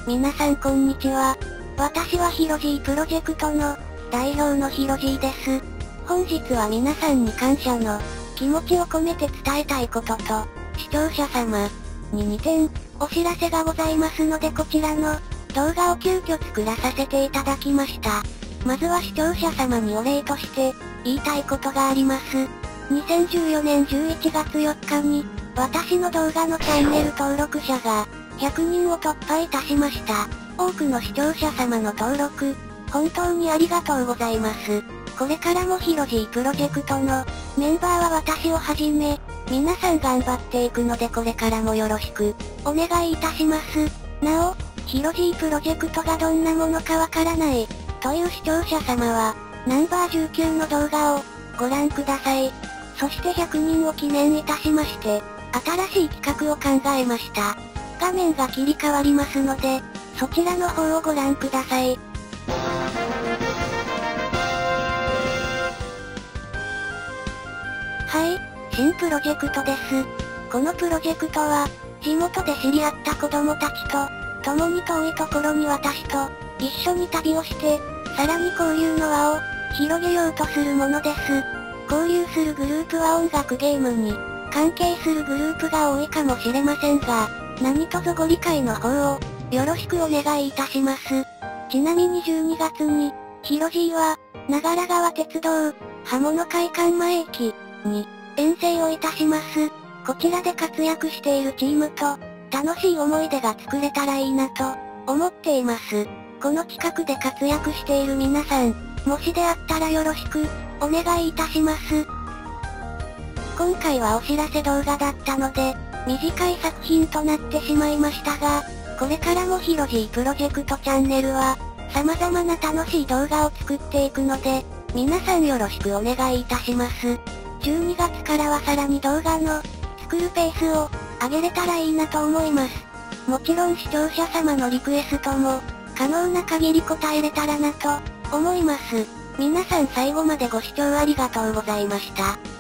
皆さんこんにちは。私はひろじープロジェクトの代表のひろじーです。本日は皆さんに感謝の気持ちを込めて伝えたいことと、視聴者様に2点お知らせがございますのでこちらの動画を急遽作らさせていただきました。まずは視聴者様にお礼として言いたいことがあります。2014年11月4日に私の動画のチャンネル登録者が100人を突破いたしました。多くの視聴者様の登録、本当にありがとうございます。これからもひろじープロジェクトのメンバーは私をはじめ、皆さん頑張っていくのでこれからもよろしくお願いいたします。なお、ひろじープロジェクトがどんなものかわからないという視聴者様は、ナンバー19の動画をご覧ください。そして100人を記念いたしまして、新しい企画を考えました。画面が切り替わりますので、そちらの方をご覧ください。はい、新プロジェクトです。このプロジェクトは、地元で知り合った子供たちと、共に遠いところに私と、一緒に旅をして、さらに交流の輪を、広げようとするものです。交流するグループは音楽ゲームに、関係するグループが多いかもしれませんが、何卒ご理解の方を、よろしくお願いいたします。ちなみに12月に、ひろじーは、長良川鉄道、刃物会館前駅、に、遠征をいたします。こちらで活躍しているチームと、楽しい思い出が作れたらいいなと、思っています。この企画で活躍している皆さん、もしであったらよろしく、お願いいたします。今回はお知らせ動画だったので、短い作品となってしまいましたが、これからもひろじープロジェクトチャンネルは、様々な楽しい動画を作っていくので、皆さんよろしくお願いいたします。12月からはさらに動画の、作るペースを、上げれたらいいなと思います。もちろん視聴者様のリクエストも、可能な限り答えれたらなと、思います。皆さん最後までご視聴ありがとうございました。